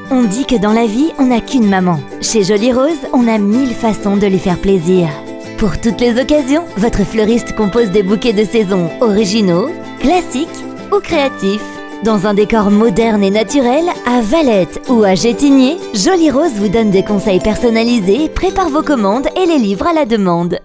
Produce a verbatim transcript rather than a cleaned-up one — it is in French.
On dit que dans la vie, on n'a qu'une maman. Chez Jolie Rose, on a mille façons de lui faire plaisir. Pour toutes les occasions, votre fleuriste compose des bouquets de saison originaux, classiques ou créatifs. Dans un décor moderne et naturel, à Valette ou à Gétigné, Jolie Rose vous donne des conseils personnalisés, prépare vos commandes et les livre à la demande.